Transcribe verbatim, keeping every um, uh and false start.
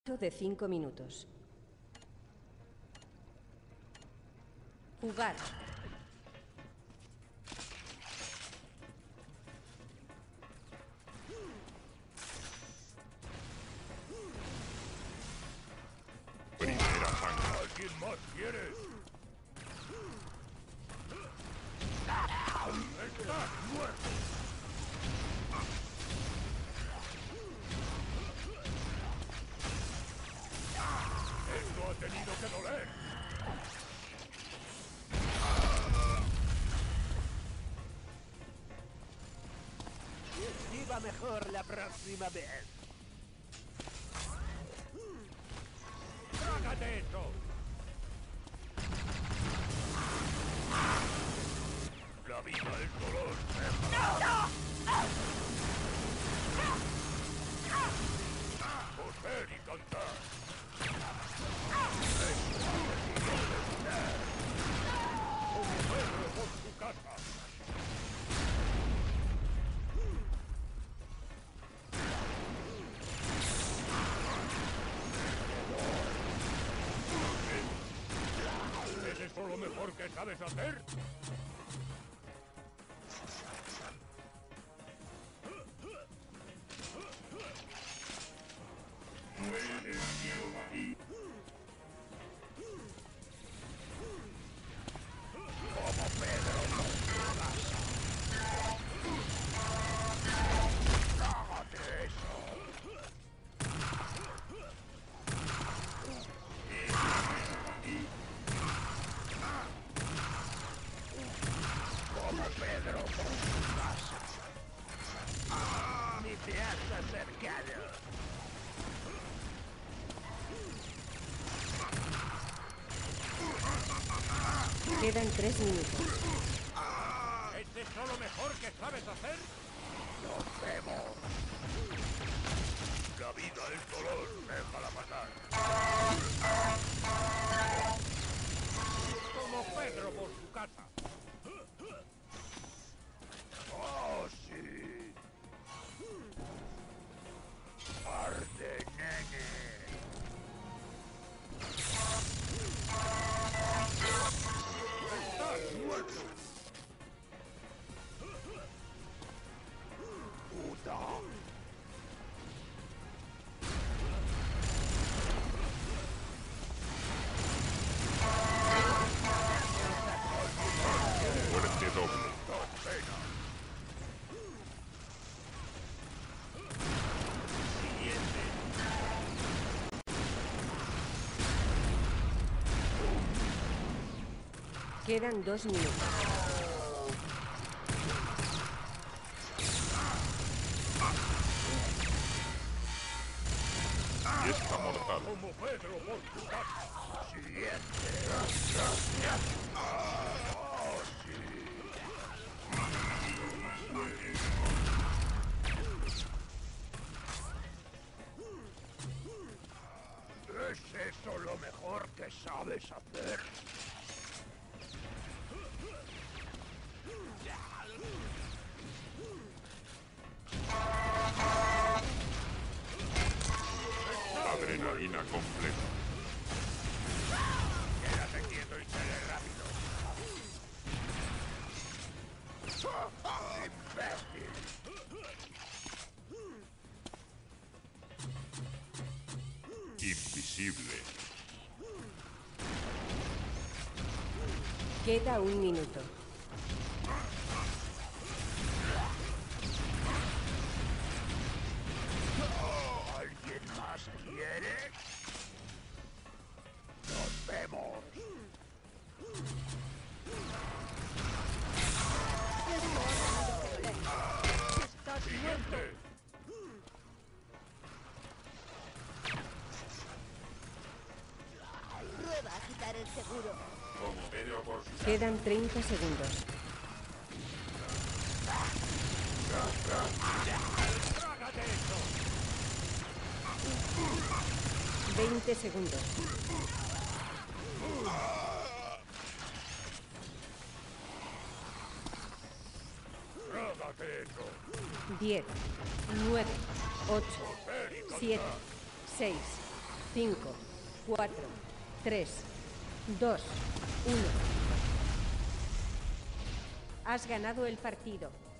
de cinco minutos. Jugar. Primera sangre. ¿Alguien más quiere? ¡Estás muerto! Esto ha tenido que doler. Y esquiva mejor la próxima vez. ¡Trágate eso! La vida, el dolor. ¡No, no! Coser y cantar. Como perro por su casa. ¿Es eso lo mejor que sabes hacer? Quedan tres minutos. ¿Es eso lo mejor que sabes hacer? ¡Nos vemos! La vida, el dolor, déjala pasar. Como Pedro por su casa. ¡Oh, sí! ¡Arde, nene! ¡Estás muerto! ¡Puta! Muerte doble. Quedan dos minutos. Fiesta mortal. Como Pedro por su casa. Siguiente. Oh, sí. ¿Es eso lo mejor que sabes hacer? Adrenalina completa. Quédate quieto y sale rápido. ¡Imbécil! Invisible. Queda un minuto. ¿Alguien más quiere? ¡Nos vemos! ¡Siguiente! Prueba a quitar el seguro. Como Pedro por su Quedan treinta segundos. ¡Trágate eso! veinte segundos. ¡Trágate eso! diez, nueve, ocho, siete, seis, cinco, cuatro, tres, dos, uno. Has ganado el partido.